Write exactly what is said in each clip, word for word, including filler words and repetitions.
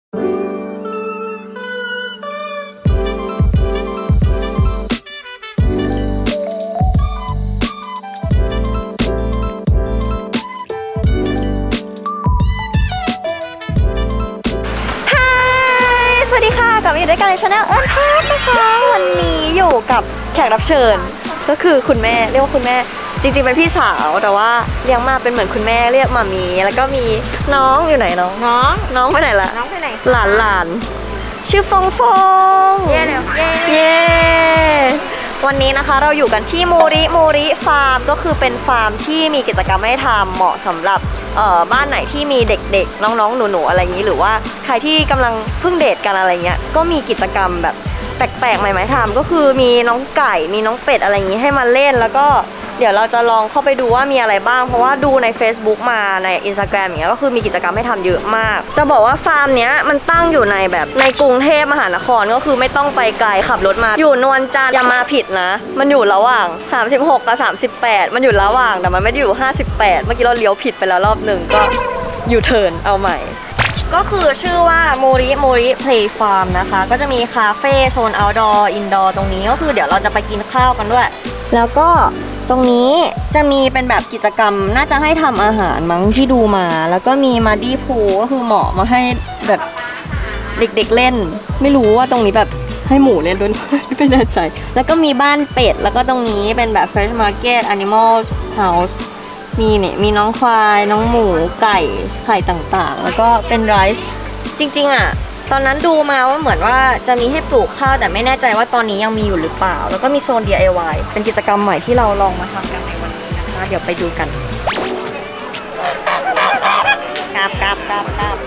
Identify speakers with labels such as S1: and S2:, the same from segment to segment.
S1: อยู่ด้วยกันในช anel เอิ้นพาร์ทนะคะวันนี้อยู่กับแขกรับเชิญก็คือคุณแม่เรียกว่าคุณแม่จริงๆเป็นพี่สาวแต่ว่าเลี้ยงมาเป็นเหมือนคุณแม่เรียกมามีแล้วก็มีน้องอยู่ไหนน้องน้องน้องไปไหนละน้องไปไหนหลานหลานชื่อฟงฟงเย้เย้เย้วันนี้นะคะเราอยู่กันที่มูริมูริฟาร์มก็คือเป็นฟาร์มที่มีกิจกรรมให้ทำเหมาะสำหรับเอ่อบ้านไหนที่มีเด็กๆน้องๆหนูๆอะไรอย่างนี้หรือว่าใครที่กำลังเพิ่งเดทกันอะไรเงี้ยก็มีกิจกรรมแบบแปลกๆใหม่ๆทำก็คือมีน้องไก่มีน้องเป็ดอะไรอย่างนี้ให้มาเล่นแล้วก็เดี๋ยวเราจะลองเข้าไปดูว่ามีอะไรบ้างเพราะว่าดูใน Facebook มาใน Instagram อย่างเงี้ยก็คือมีกิจกรรมให้ทำเยอะมากจะบอกว่าฟาร์มเนี้ยมันตั้งอยู่ในแบบในกรุงเทพมหานครก็คือไม่ต้องไปไกลขับรถมาอยู่นวลจันทร์อย่ามาผิดนะมันอยู่ระหว่างสามสิบหกกับสามสิบแปดมันอยู่ระหว่างแต่มันไม่ได้อยู่ห้าสิบแปดเมื่อกี้เราเลี้ยวผิดไปแล้วรอบหนึ่งก็ยูเทิร์นเอาใหม่ก็คือชื่อว่าโมริโมริเพลย์ฟาร์มนะคะก็จะมีคาเฟ่โซนเอาท์ดอร์อินดอร์ตรงนี้ก็คือเดี๋ยวเราจะไปกินข้าวกันด้วยแล้วก็ตรงนี้จะมีเป็นแบบกิจกรรมน่าจะให้ทำอาหารมั้งที่ดูมาแล้วก็มีมาดี้พูลก็คือเหมาะมาให้แบบเด็กๆเล่นไม่รู้ว่าตรงนี้แบบให้หมูเล่นด้วยไม่แน่ใจแล้วก็มีบ้านเป็ดแล้วก็ตรงนี้เป็นแบบ Fresh Market Animal House มีเนี่ยมีน้องควายน้องหมูไก่ไข่ต่างๆแล้วก็เป็นไรซ์จริงๆอ่ะตอนนั้นดูมาว่าเหมือนว่าจะมีให้ปลูกข้าวแต่ไม่แน่ใจว่าตอนนี้ยังมีอยู่หรือเปล่าแล้วก็มีโซน ดี ไอ วาย เป็นกิจกรรมใหม่ที่เราลองมาทำกันในวันนี้นะคะเดี๋ยวไปดูกันกราบกราบกราบกราบ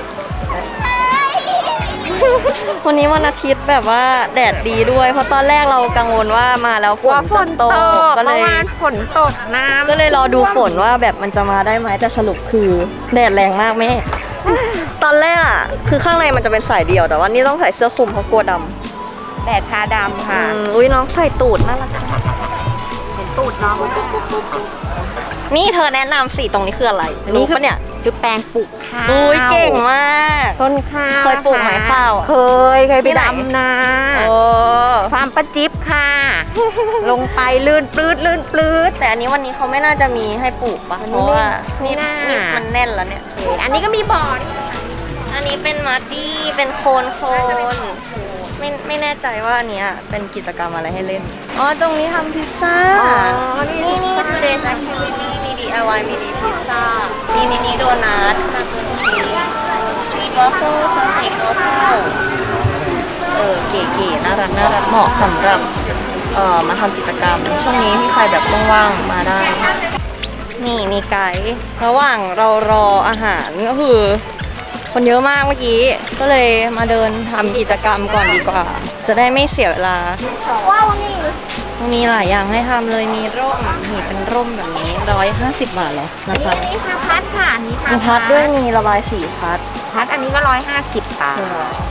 S1: วันนี้วันอาทิตย์แบบว่าแดดดีด้วยเพราะตอนแรกเรากังวลว่ามาแล้วฝนจะตกก็เลย
S2: ฝนตกน้ำ
S1: ก็เลยรอดูฝนว่าแบบมันจะมาได้ไหมแต่สรุปคือแดดแรงมากแม่ตอนแรกอ่ะคือข้างในมันจะเป็นสายเดี่ยวแต่ว่านี่ต้องใส่เสื้อคลุมเพราะกลัวด
S2: ำแดดทาดำค่ะ
S1: อุ้ยน้องใส่ตูดน่ารัก
S2: เห็นตูดน้อง
S1: นี่เธอแนะนำสีตรงนี้คืออะไรรู้ปะเนี่ย
S2: คือแปลงปลูกข้าว
S1: อุ้ยเก่งมาก
S2: ต้นข้าว
S1: เคยปลูกไหมข้าว
S2: เคยเคยไปดำนาฟาร์มป้าจิ๊บค่ะลงไปลื่นปลื้ดลื่นปลื้ด
S1: แต่อันนี้วันนี้เขาไม่น่าจะมีให้ปลูกปะเพราะว่านี่นี่มันแน่นแล้วเนี่ย
S2: อันนี้ก็มีบ่อ
S1: อันนี้เป็นมาร์ตี้เป็นโคนโคนไม่ไม่แน่ใจว่าอันนี้เป็นกิจกรรมอะไรให้เล่นอ๋อตรงนี้ทำพิซซ่านี่นี่ today's activity มี ดี ไอ วาย มีดีพิซซ่ามีมินิโดนัทสวีทวอฟเฟิลซอสเซจวอฟเฟิลเออเก๋ๆน่ารักน่ารักเหมาะสำหรับเอ่อมาทำกิจกรรมช่วงนี้ที่ใครแบบว่างๆมาได้นี่มีไกด์ระหว่างเรารออาหารก็คือคนเยอะมากเมื่อกี้ก็เลยมาเดินทำกิจกรรมก่อนดีกว่าจะได้ไม่เสียเวลาว้าวนี่มีหลายอย่างให้ทำเลยมีร่มนี่เป็นร่มแบบนี้ร้อยห้าสิบบาทเหรอนะคะ
S2: นี่ค่ะพัดค่ะนี่ค่ะ
S1: มีพัดด้วยมีระบายสีพัด
S2: พัดอันนี้ก็ร้อยห้าสิบบาท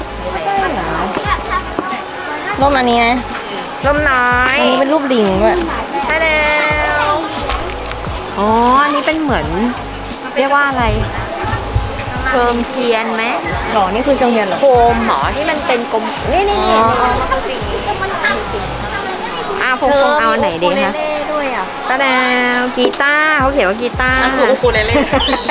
S1: ร่มอันนี้ไง
S2: ร่มน้อย
S1: อันนี้เป็นรูปลิงด้วย
S2: ใช่แล้วอ๋ออันนี้เป็นเหมือนเรียกว่าอะไรเชิงเทียนไหม
S1: หรอนี่คือเชิงเทียนเหรอ
S2: โคมหมอที่มันเป็นกลมนี่นี่นี่อ้าวพงเอาไหนดีคะ
S1: ด้วยอ่ะ
S2: ตาดาวกีตาร์เขาเขียนว่ากีตาร์
S1: นั่นคืออูคูเลเล่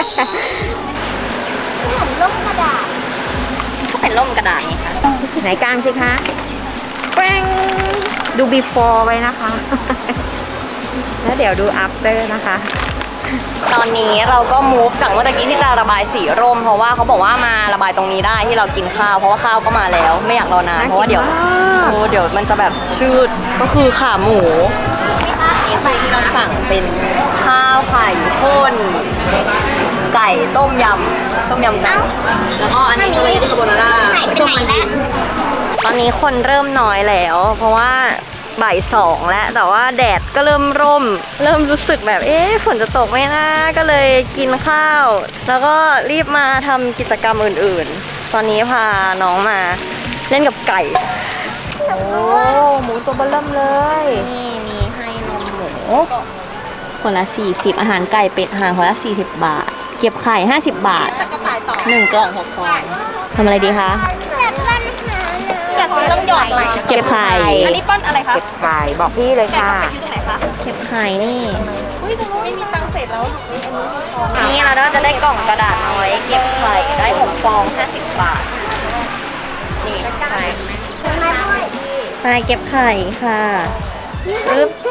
S2: เหมือนร่มกระดาษ
S1: ก็เป็นร่มกระดาษนี่ค่ะ
S2: ไหนกลางสิคะแป้งดู before ไว้นะคะแล้วเดี๋ยวดู after นะคะ
S1: ตอนนี้เราก็มูฟจากเมื่อกี้ที่จะระบายสีร่มเพราะว่าเขาบอกว่ามาระบายตรงนี้ได้ที่เรากินข้าวเพราะว่าข้าวก็มาแล้วไม่อยากรอนานเพราะว่าเดี๋ยวโอ้เดี๋ยวมันจะแบบชืดก็คือขาหมูนี่คือที่เราสั่งเป็นข้าวไข่ข้นไก่ต้มยำต้มยำไก่แล้วก็อันนี้คือคาโบนาร่าต้มมันดินตอนนี้คนเริ่มน้อยแล้วเพราะว่าบ่ายสองแล้วแต่ว่าแดดก็เริ่มร่มเริ่มรู้สึกแบบเอ๊ะฝนจะตกไหมนะก็เลยกินข้าวแล้วก็รีบมาทำกิจกรรมอื่นๆตอนนี้พาน้องมาเล่นกับไก่
S2: โอ้หมูตัวเบิ่มเลย
S1: นี่มีให้นมหมูคนละสี่สิบอาหารไก่เป็ดอาหารคนละสี่สิบบาท
S2: เก็บไข่ห้าสิบบาทหนึ่งกล่องหกฟองทำอะไรดีคะ
S1: อยากต้องหยอดใหม่
S2: เก็บไข่
S1: อันนี้ป้อนอะไรคะ
S3: เก็บไข่บอกพี่เลยค่ะ
S1: อยู่ตรงไหนคะ
S2: เก็บไข่นี่
S1: อุ้ยตรงนู้นไม่มีตังค์เสร็จแล้วนี่เราก็จะได้กล่องกระดาษเอาไว้เก็บไข่ได้หกฟองห้าสิบบาทนี่ไข่ไข่เก็บไข่ค่ะปึ๊บ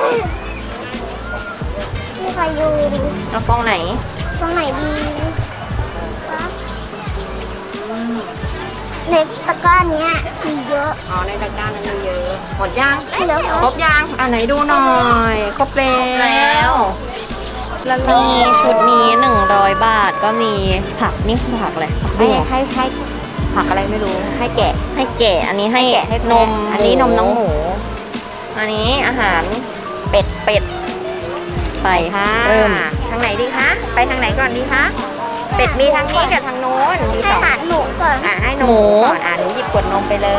S4: มีใครอยู่
S2: เอาฟองไหน
S4: ตรงไหนดีครับในตะกร้าเนี้ยมีเยอะ
S2: อ๋อในตะกร้านั้นมีเยอะหมดยัง
S4: แล้ว
S2: ครบยังอันไหนดูหน่อยครบแล้วมีชุดนี้หนึ่งร้อยบาทก็มีผักนี่คือผักอะไรผักบุ้
S3: ให้
S2: ง
S3: ให้ให้ผักอะไรไม่รู้ให้แกะ
S2: ให้แกะอันนี้ให้
S3: แกะให้
S2: นม
S3: อันนี้นมน้องหมู
S2: อันนี้อาหารเป็ดเป็ดไป
S3: ค่ะ
S2: เริ่ม
S3: ทางไหนดีคะไปทางไหนก่อนดีคะเป็ดมีทางนี้กับทางโน้นมีส
S4: อา
S3: อง
S4: หารหมูก่อน
S3: อ่ะให้นมหมูก่อนอ่ะหนูหยิบขวดนมไปเลย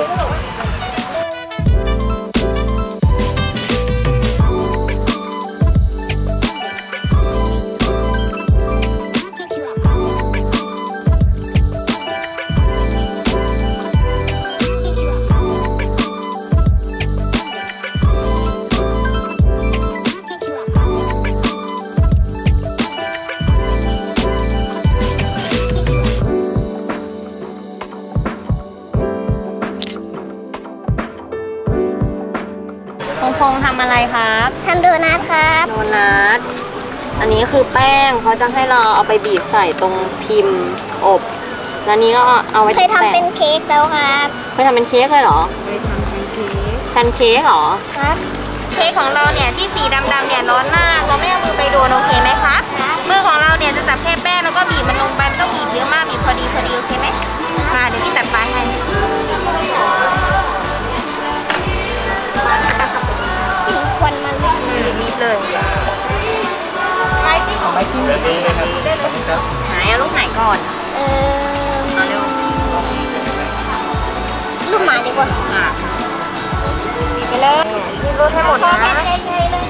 S2: ฟงฟงทำอะไรครับ
S4: ทำโดนัทครับ
S2: โดนัทอันนี้คือแป้งเขาจะให้เราเอาไปบีบใส่ตรงพิมพ์อบแล้วนี้ก็เอาไว้
S4: เคย
S2: ตกแต่ง
S4: ทำเป็นเค้กแล้วครับ
S2: เคยทำเป็นเค้กเลยเหรอเคยทำเป็นเค้กแพนเค้กเหรอ
S4: ครับ
S3: เค้กของเราเนี่ยที่สีดำๆเนี่ยร้อนมากเราไม่เอามือไปโดนโอเคไหมคะมือของเราเนี่ยจะจับแค่แป้งแล้วก็บีบมันลงไปไม่ต้องบีบเยอะมากบีบพอดีพอดีโอเคไหมมาเดี๋ยวพี่ตัดปลายให้
S4: กลิ่นควันมันเลย
S3: นิดเลยไปที่ของไปที่ได้เลย
S2: ไหนเอาลูกไหนก่อน
S4: เออ
S2: มาเร็ว
S4: ลูกหมาดีกว่า
S2: อ่ะ
S3: ไปเลยมีรถให้หมดนะ
S4: ใช่ใช่เลย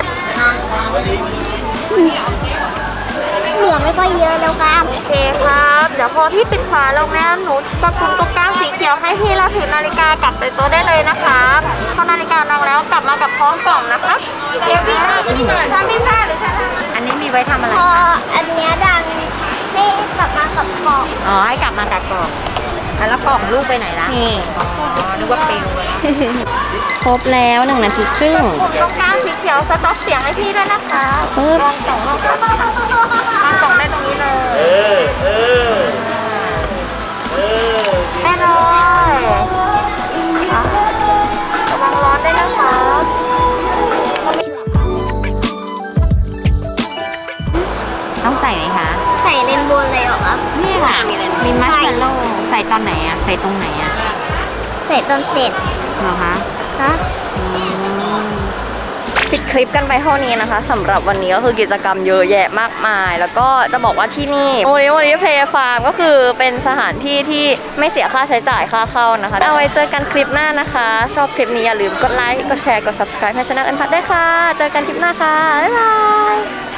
S4: เหลือไม่ค่อยเยอะแล้วครับ
S3: โอเคครับเดี๋ยวพอพี่ปิดฝาลงแล้วหนูกดปุ่มตรงกลางสีเขียวให้พี่แล้วถือนาฬิกากลับไปตัวได้เลยนะคะพอนาฬิกาลงแล้วกลับมากับพร้อมกล่องนะคะเดี๋ยวพี่ทำพิซซ่าหรือทำอันนี้มีไว้ทำอะไร
S4: พออันเนี้ยดังให้กลับมากับกล่อง
S3: อ๋อให้กลับมากับกล่องอ่ะแล้วกล่องลูกไปไหนล่ะ
S2: นี่
S3: อ๋อนึกว่าปิวเลย
S2: ครบแล้วหนึ่งนาทีครึ่ง
S3: ตรงกลางสีเขียวสต็อปเสียงให้พี่ด้วยนะคะ
S2: ปึ๊บ
S3: ลองสองรอบลองสองได้ตรงนี้เลยได้เลยอ่ะระวังร้อนด้วยนะคะ ต้องใส่ไหมคะ
S4: ใส่เรนโบว์เลยเหรอครับ
S3: นี่ค่ะมีมัชเมลโล่ใส่ตอนไหนอ่ะใส่ตรงไหนอ่ะ
S4: ใส่ตอนเสร็จ
S3: เหรอคะ
S4: ฮะ
S1: ปิดคลิปกันไปเท่านี้นะคะสำหรับวันนี้ก็คือกิจกรรมเยอะแยะมากมาย แล้วก็จะบอกว่าที่นี่โมริโมริเพลย์ฟาร์มก็คือเป็นสถานที่ที่ไม่เสียค่าใช้จ่ายค่าเข้านะคะเอาไว้เจอกันคลิปหน้านะคะ ชอบคลิปนี้อย่าลืมกดไลค์กดแชร์กด ซับสไครบ์ ให้ช่องเอิญพัดด้วยค่ะเจอกันคลิปหน้าค่ะบ๊ายบาย